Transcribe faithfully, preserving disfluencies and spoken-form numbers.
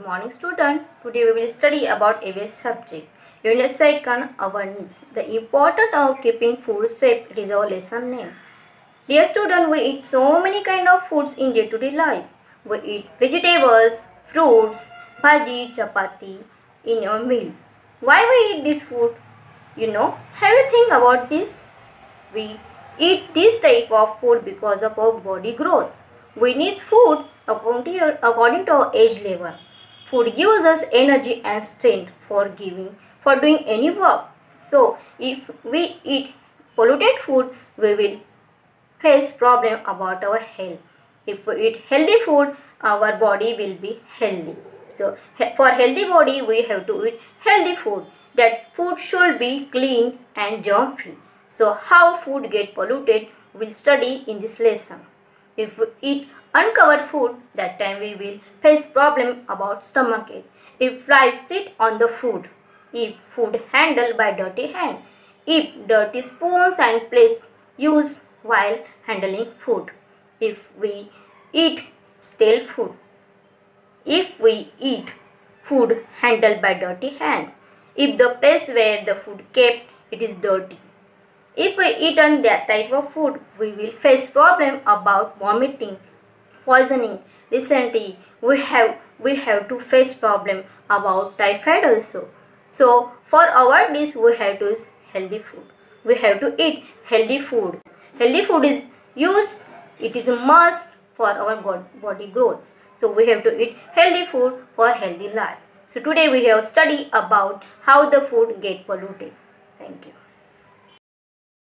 morning student. Today we will study about a waste subject. Unit second, our needs. The importance of keeping food safe. It is our lesson name. Dear student, we eat so many kind of foods in day-to-day life. We eat vegetables, fruits, bhaji, chapati in our meal. Why we eat this food? You know, have you think about this? We eat this type of food because of our body growth. We need food according to, according to our age level. Food gives us energy and strength for giving for doing any work. So if we eat polluted food, we will face problem about our health. If we eat healthy food, our body will be healthy. So for healthy body, we have to eat healthy food. That food should be clean and germ free. So how food get polluted, we'll study in this lesson. If we eat uncovered food, that time we will face problem about stomachache. If flies sit on the food, if food handled by dirty hand, if dirty spoons and plates used while handling food, if we eat stale food, if we eat food handled by dirty hands, if the place where the food kept it is dirty. If we eat on that type of food, we will face problem about vomiting, poisoning, dysentery. We have we have to face problem about typhoid also. So for avoid this, we have to use healthy food. We have to eat healthy food. Healthy food is used. It is a must for our body growth. So we have to eat healthy food for healthy life. So today we have studied about how the food get polluted. Thank you.